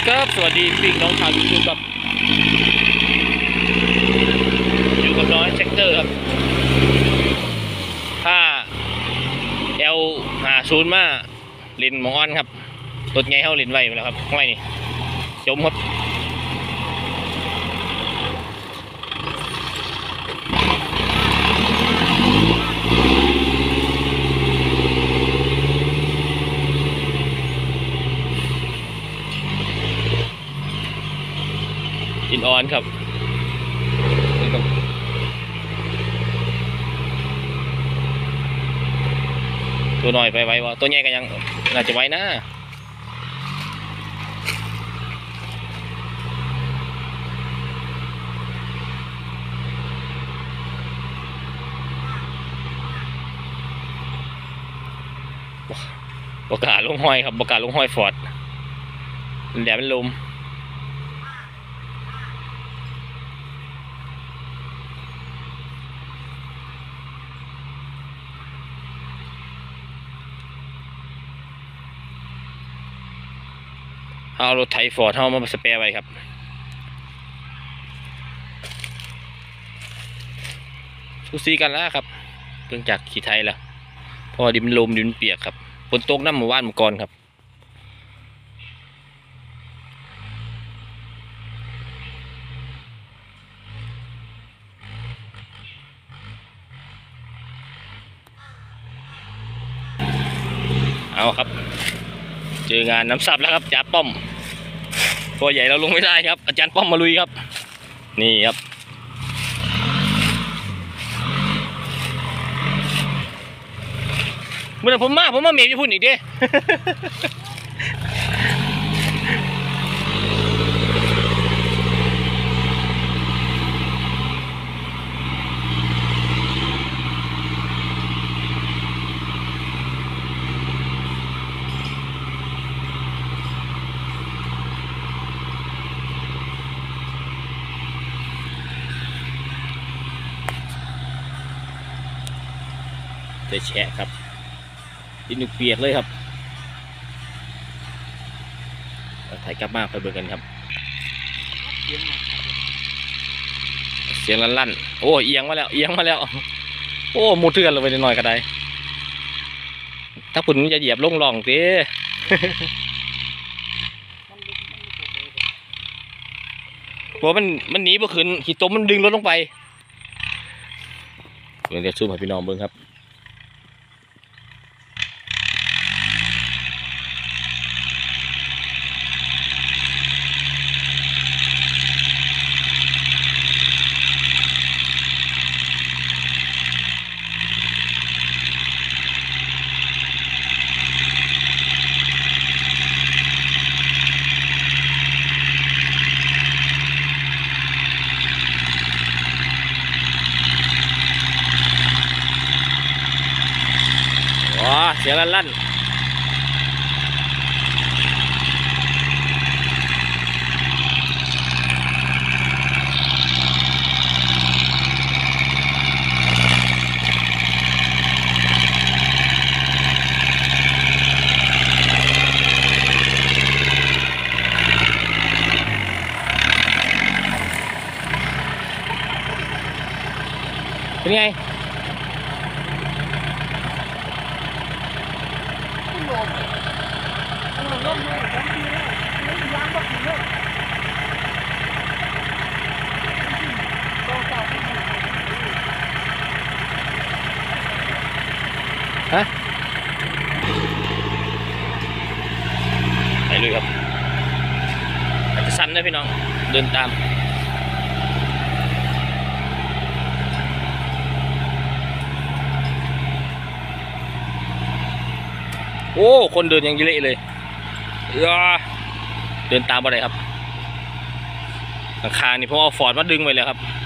ครับสวัสดีพี่น้องชาวยูทูบครับอยู่กับน้อยเซกเตอร์ครับถ้าL50มาลินมองอ้อนครับรถไงเข้าลินไว้ไปแล้วครับห้อยนี่จมครับลินออนครับตัวน้อยไปไว้ว่าตัวใหญ่ก็ยังน่าจะไว้นะประกาศลงห้อยครับประกาศลงห้อยฟอร์ดแดดมันลมเอารถไถฟอร์ดเอามาสเปรย์ไว้ครับทุกซีกันแล้วครับเพิ่งจากขี่ไทยแล้วพอดินลมดินเปียกครับฝนตกน้ำหมู่บ้านหมู่กรครับเอาครับเจองานน้ำซับแล้วครับจ่าป้อมตัวใหญ่เราลงไม่ได้ครับอาจารย์ป้อมมาลุยครับนี่ครับเมื่อผมมาเมียจะพูดอีกดิจะแฉะครับดินเปียกเลยครับถ่ายกลับมาไปเบิกกันครับเสียงลั่นโอ้เอียงมาแล้วโอ้มูเทือนลงไปหน่อยก็ได้ถ้าคุณจะเหยียบลงหล่องสิเพราะมันหนีบ่ขึ้นขีดต้มมันดึงรถลงไปเดี๋ยวซูมให้พี่น้องเบิ่งครับเสียงลั่นเป็นไงฮะไปเลยครับอาจจะสั้นนะพี่น้องเดินตามโอ้คนเดินยังเละเลยเดินตามอะไรครับราคานี่เพราะเอาฟอร์ดมาดึงไว้เลยครับ